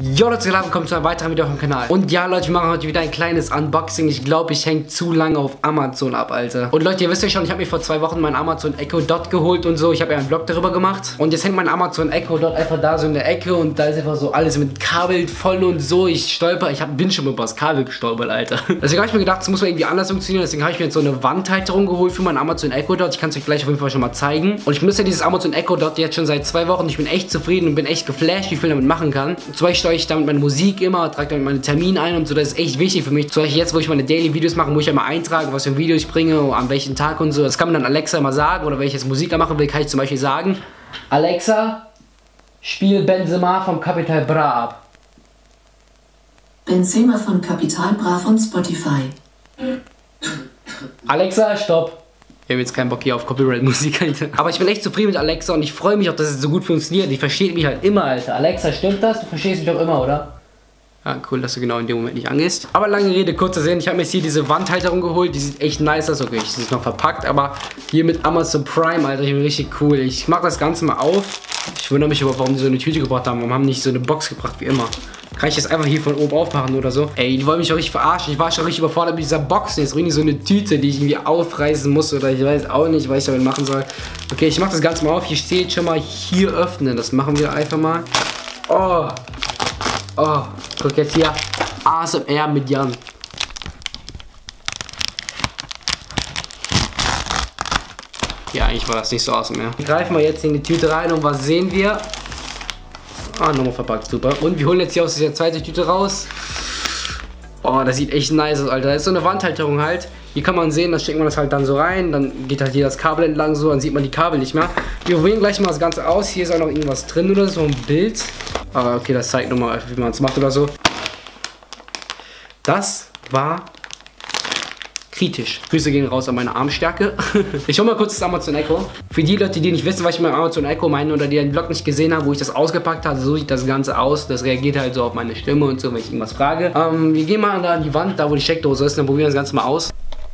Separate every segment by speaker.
Speaker 1: Jo Leute, willkommen zu einem weiteren Video auf dem Kanal. Und ja Leute, wir machen heute wieder ein kleines Unboxing. Ich glaube, ich hänge zu lange auf Amazon ab, Alter. Und Leute, ihr wisst ja schon, ich habe mir vor 2 Wochen meinen Amazon Echo Dot geholt und so. Ich habe ja einen Vlog darüber gemacht. Und jetzt hängt mein Amazon Echo Dot einfach da so in der Ecke. Und da ist einfach so alles mit Kabel voll und so. Ich stolper, bin schon über das Kabel gestolpert, Alter. Deswegen habe ich mir gedacht, das muss mal irgendwie anders funktionieren. Deswegen habe ich mir jetzt so eine Wandhalterung geholt für meinen Amazon Echo Dot. Ich kann es euch gleich auf jeden Fall schon mal zeigen. Und ich benutze ja dieses Amazon Echo Dot jetzt schon seit 2 Wochen. Ich bin echt zufrieden und bin echt geflasht, wie viel damit machen kann. Zum Beispiel steuere ich damit meine Musik immer, trage damit meine Termine ein und so. Das ist echt wichtig für mich. Zum Beispiel jetzt, wo ich meine Daily Videos mache, muss ich ja mal eintragen, was für ein Video ich bringe, an welchen Tag und so. Das kann man dann Alexa mal sagen. Oder wenn ich jetzt Musik machen will, kann ich zum Beispiel sagen: Alexa, spiel Benzema vom Capital Bra ab.
Speaker 2: Benzema von Capital Bra von Spotify.
Speaker 1: Alexa, stopp. Wir haben jetzt keinen Bock hier auf Copyright-Musik, Alter. Aber ich bin echt zufrieden mit Alexa und ich freue mich auch, dass es so gut funktioniert. Die versteht mich halt immer, Alter. Alexa, stimmt das? Du verstehst mich auch immer, oder? Ja, cool, dass du genau in dem Moment nicht angehst. Aber lange Rede, kurzer Sinn. Ich habe mir jetzt hier diese Wandhalterung geholt. Die sieht echt nice aus. Okay, sie ist noch verpackt, aber hier mit Amazon Prime, Alter, ich bin richtig cool. Ich mache das Ganze mal auf. Ich wundere mich aber, warum die so eine Tüte gebracht haben. Warum haben die nicht so eine Box gebracht, wie immer? Kann ich das einfach hier von oben aufmachen oder so? Ey, die wollen mich auch richtig verarschen. Ich war schon richtig überfordert mit dieser Box. Jetzt bringe ich so eine Tüte, die ich irgendwie aufreißen muss. Oder ich weiß auch nicht, was ich damit machen soll. Okay, ich mache das Ganze mal auf. Hier steht schon mal hier öffnen. Das machen wir einfach mal. Oh. Oh. Guck jetzt hier. ASMR mit Jan. Ja, eigentlich war das nicht so ASMR. Wir greifen mal jetzt in die Tüte rein und was sehen wir? Ah, nochmal verpackt, super. Und wir holen jetzt hier aus dieser zweiten Tüte raus. Oh, das sieht echt nice aus, Alter. Das ist so eine Wandhalterung halt. Hier kann man sehen, da steckt man das halt dann so rein. Dann geht halt hier das Kabel entlang so, dann sieht man die Kabel nicht mehr. Wir probieren gleich mal das Ganze aus. Hier ist auch noch irgendwas drin oder so, ein Bild. Aber okay, das zeigt nochmal, wie man es macht oder so. Das war kritisch. Grüße gehen raus an meine Armstärke. Ich hole mal kurz das Amazon Echo. Für die Leute, die nicht wissen, was ich mit dem Amazon Echo meine oder die den Vlog nicht gesehen haben, wo ich das ausgepackt habe, so sieht das Ganze aus. Das reagiert halt so auf meine Stimme und so, wenn ich irgendwas frage. Wir gehen mal da an die Wand, da wo die Steckdose ist, dann probieren wir das Ganze mal aus.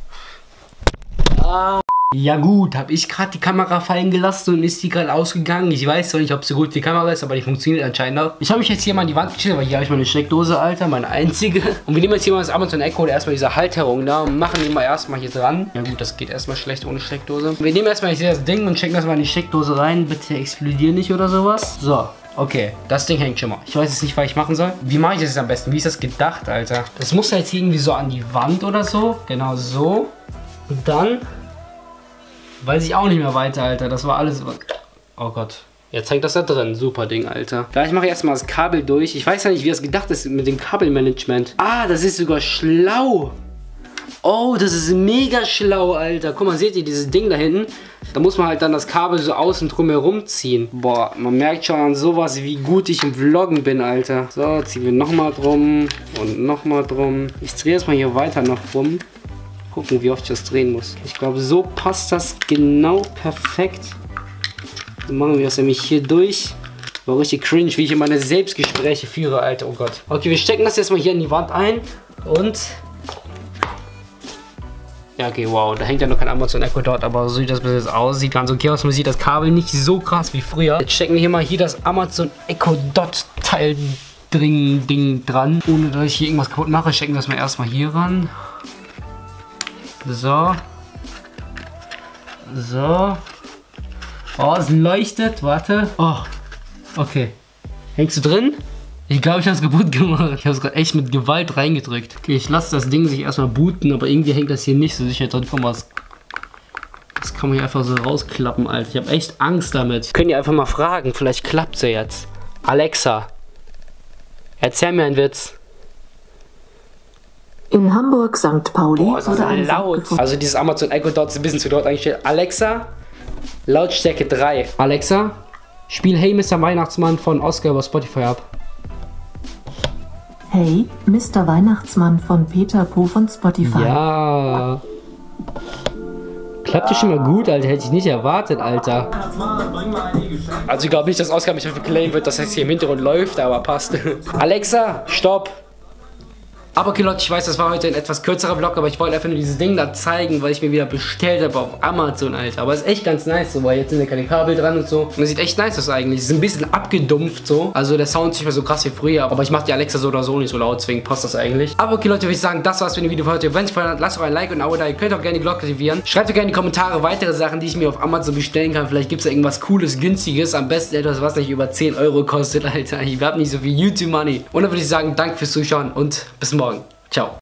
Speaker 1: Ja gut, habe ich gerade die Kamera fallen gelassen und ist die gerade ausgegangen. Ich weiß zwar nicht, ob so gut die Kamera ist, aber die funktioniert anscheinend auch. Ich habe mich jetzt hier mal an die Wand gestellt, weil hier habe ich meine Steckdose, Alter, meine einzige. Und wir nehmen jetzt hier mal das Amazon Echo, erstmal diese Halterung da und machen die mal erstmal hier dran. Ja gut, das geht erstmal schlecht ohne Steckdose. Wir nehmen erstmal hier das Ding und checken das mal in die Steckdose rein. Bitte explodier nicht oder sowas. So. Okay, das Ding hängt schon mal. Ich weiß jetzt nicht, was ich machen soll. Wie mache ich das jetzt am besten? Wie ist das gedacht, Alter? Das muss jetzt irgendwie so an die Wand oder so. Genau so. Und dann weiß ich auch nicht mehr weiter, Alter. Das war alles. Oh Gott. Jetzt hängt das da drin. Super Ding, Alter. Gleich mache ich erstmal das Kabel durch. Ich weiß ja nicht, wie das gedacht ist mit dem Kabelmanagement. Ah, das ist sogar schlau. Oh, das ist mega schlau, Alter. Guck mal, seht ihr dieses Ding da hinten? Da muss man halt dann das Kabel so außen drum herum ziehen. Boah, man merkt schon an sowas, wie gut ich im Vloggen bin, Alter. So, ziehen wir nochmal drum und nochmal drum. Ich drehe es mal hier weiter noch rum. Gucken, wie oft ich das drehen muss. Ich glaube, so passt das genau perfekt. Dann machen wir das nämlich hier durch. War richtig cringe, wie ich in meine Selbstgespräche führe, Alter. Oh Gott. Okay, wir stecken das jetzt mal hier in die Wand ein. Und ja, okay, wow. Da hängt ja noch kein Amazon Echo Dot, aber so sieht das bis jetzt aus. Sieht ganz okay aus. Man sieht das Kabel nicht so krass wie früher. Jetzt stecken wir hier mal das Amazon Echo Dot Teil Ding dran. Ohne dass ich hier irgendwas kaputt mache, stecken wir das mal erstmal hier ran. So. So. Oh, es leuchtet. Warte. Oh. Okay. Hängst du drin? Ich glaube, ich habe es kaputt gemacht. Ich habe es gerade echt mit Gewalt reingedrückt. Okay, ich lasse das Ding sich erstmal booten, aber irgendwie hängt das hier nicht so sicher drin. Guck mal, das kann man hier einfach so rausklappen, Alter. Ich habe echt Angst damit. Könnt ihr einfach mal fragen, vielleicht klappt es ja jetzt. Alexa, erzähl mir einen Witz.
Speaker 2: In Hamburg St. Pauli
Speaker 1: wurde ein laut. Also dieses Amazon Echo Dot ist ein bisschen zu laut eingestellt. Alexa, Lautstärke 3. Alexa, spiel Hey Mr. Weihnachtsmann von Oscar über Spotify ab.
Speaker 2: Hey Mr. Weihnachtsmann von Peter Po von Spotify.
Speaker 1: Ja. Klappt ja schon mal gut, Alter. Hätte ich nicht erwartet, Alter. Also ich glaube nicht, dass Oscar mich dafür claimen wird, dass das hier im Hintergrund läuft, aber passt. Alexa, stopp. Aber okay Leute, ich weiß, das war heute ein etwas kürzerer Vlog, aber ich wollte einfach nur dieses Ding da zeigen, weil ich mir wieder bestellt habe auf Amazon, Alter. Aber es ist echt ganz nice so, weil jetzt sind ja keine Kabel dran und so. Und es sieht echt nice aus eigentlich. Es ist ein bisschen abgedumpft so. Also der Sound ist nicht mehr so krass wie früher, aber ich mache die Alexa so oder so nicht so laut, deswegen passt das eigentlich. Aber okay Leute, würde ich sagen, das war's für ein Video für heute. Wenn es euch gefallen hat, lasst doch ein Like und ein Abo da. Ihr könnt auch gerne die Glocke aktivieren. Schreibt doch gerne in die Kommentare weitere Sachen, die ich mir auf Amazon bestellen kann. Vielleicht gibt es da irgendwas Cooles, Günstiges. Am besten etwas, was nicht über 10 Euro kostet, Alter. Ich habe nicht so viel YouTube-Money. Und dann würde ich sagen, danke fürs Zuschauen und bis morgen. Ciao.